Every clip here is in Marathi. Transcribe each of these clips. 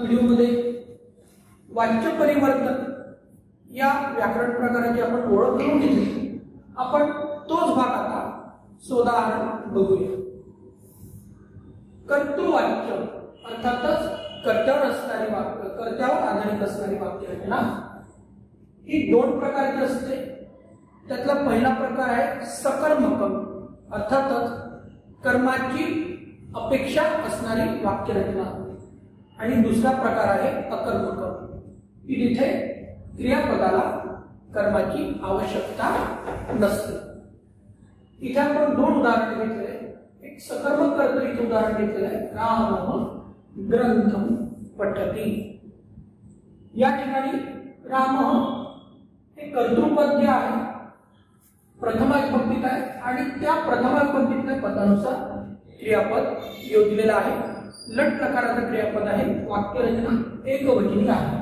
व्हिडिओमध्ये वाच्य परिवर्तन या व्याकरण प्रकाराची आपण ओळख करून घेतली। आपण तोच भाग आता सोदाहरण बघूया। कर्तृवाच्य अर्थातच कर्त्यावर असणारी वाक्य, कर्त्यावर आधारित असणारी वाक्यरचना ही दोन प्रकारची असते। त्यातला पहिला प्रकार आहे सकर्मकम, अर्थातच कर्माची अपेक्षा असणारी वाक्यरचना, आणि दुसरा प्रकार आहे अकर्मकम, की जिथे क्रियापदाला कर्माची आवश्यकता नसते। इथे आपण दोन उदाहरण घेतले। एक सकर्मक कर्तरीचं उदाहरण घेतलेलं आहे, राम ग्रंथम पठती। या ठिकाणी राम हे कर्तृपद जे आहे प्रथमा विभक्तीत आहे, आणि त्या प्रथमा विभक्तीतल्या पदानुसार क्रियापद योजलेलं आहे। लट लकाराचं क्रियापद आहे, वाक्यरचना एकवचनी आहे।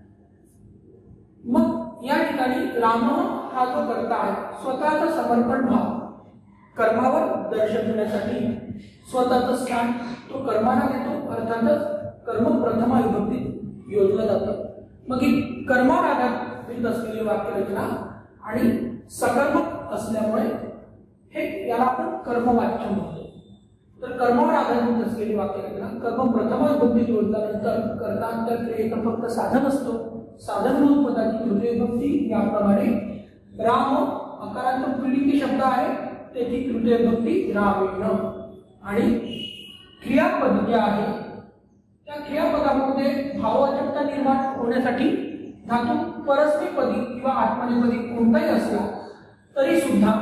मग या ठिकाणी राम हा जो कर्ता आहे स्वतःचा समर्पण भाव कर्मावर दर्शविण्यासाठी स्वतःचं स्थान तो कर्माला देतो, अर्थातच कर्म प्रथमा विभक्तीत योजलं जातं। मग ही कर्मावर आधारित असलेली वाक्यरचना आणि सकर्मक असल्यामुळे हे याला आपण कर्मवाच्य म्हणतो। तर कर्मावर आधारित असलेली वाक्यरचना कर्म प्रथमा विभक्तीत योजल्यानंतर कर्ता त्या क्रियेचं फक्त साधन असतो। साधन म्हणून पदाची तृतीय विभक्ती, याप्रमाणे राम अकारांत पुल्लिंगी शब्द आहे, त्याची तृतीय विभक्ती रामेण, आणि क्रियापद जे आहे त्या क्रियापदामध्ये भाववाचकता निर्माण होण्यासाठी धातू परस्मैपदी किंवा आत्मनेपदी कोणताही असला तरी सुद्धा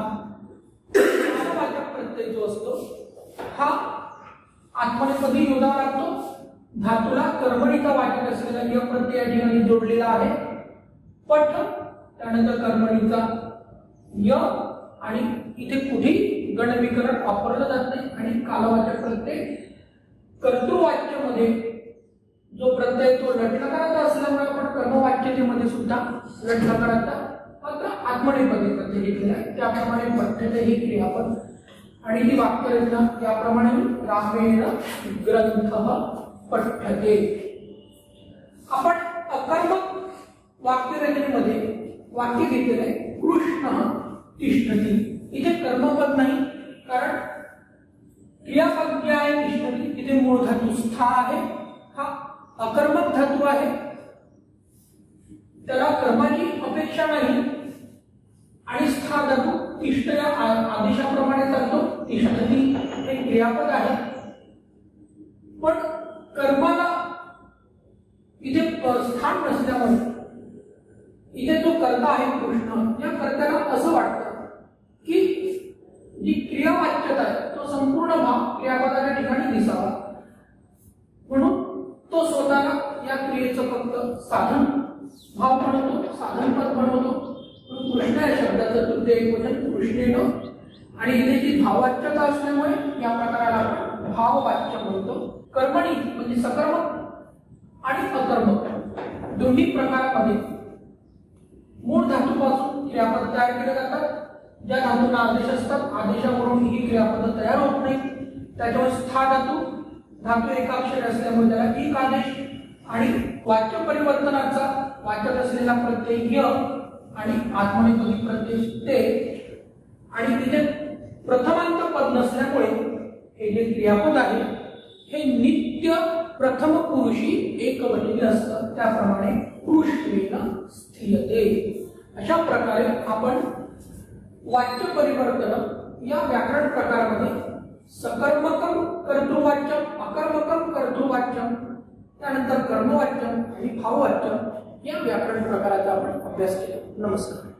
भाववाचक प्रत्यय जो असतो हा आत्मनेपदी योजावा लागतो। धातूला कर्मणीचा वाचक असलेला य प्रत्यय या ठिकाणी जोडलेला आहे। पठ त्यानंतर कर्मणीचा य, आणि इथे कुठेही गणविकरण वापरलं जात नाही, आणि कालवाचक प्रत्यय कर्तृवाच्यमध्ये जो प्रत्यय तो लटलकाराचा असल्यामुळे आपण कर्मवाच्यतेमध्ये सुद्धा लटलकाराचा मात्र आत्मनेपदी प्रत्यय घेतलेला आहे। त्याप्रमाणे पठ्यते ही क्रियापद आणि ही वाक्यरचना याप्रमाणे रामेण ग्रंथः पठ्यते। आपण अकर्मक वाक्यरचनेमध्ये वाक्य घेतलेले आहे कृष्ण तिष्ठती। इथे कर्मपद नाही, कारण क्रियापद जे आहे तिष्ठती तिथे मूळ धातू स्था आहे, हा अकर्मक धातू आहे, त्याला कर्माची अपेक्षा नाही, आणि स्था धातू तिष्ठ या आदेशाप्रमाणे चालतो। तिष्ठती हे क्रियापद आहे, पण कर्माला इथे स्थान नसल्यामुळे इथे जो कर्ता आहे कृष्ण, या कर्त्याला असं वाटतं की जी क्रियावाच्यता आहे तो संपूर्ण भाव क्रियापदाच्या ठिकाणी दिसावा, म्हणून तो स्वतःला या क्रियेचं फक्त साधन भाव बनवतो, साधनपद बनवतो। कृष्ण या शब्दाचं तृतीय एकवचन कृष्णेन, आणि इथे जी भाववाच्यता असल्यामुळे या प्रकाराला आपण भाववाच्य म्हणतो। कर्मणी म्हणजे सकर्मक आणि अकर्मक दोन्ही प्रकारामध्ये मूळ धातूपासून क्रियापद तयार केले जातात। ज्या धातूंना आदेश असतात आदेशावरून ही क्रियापद तयार होत नाही, त्याच्यावर स्था धातू एकाक्षरी असल्यामुळे त्याला एक आदेश, आणि वाच्य परिवर्तनाचा वाचक असलेला प्रत्यय य आणि आत्मनेपदी प्रत्यय ते, आणि तिथे प्रथमांत पद नसल्यामुळे हे जे क्रियापद आहे हे नित्य प्रथम पुरुषी एकवचनी असतं। त्याप्रमाणे कृष्णेन स्थियते। अशा प्रकारे आपण वाच्य परिवर्तन या व्याकरण प्रकारामध्ये सकर्मकम कर्तृवाच्यम, अकर्मकम कर्तृवाच्यम, त्यानंतर कर्मवाच्यम आणि भाववाच्यम या व्याकरण प्रकाराचा आपण अभ्यास केला। नमस्कार।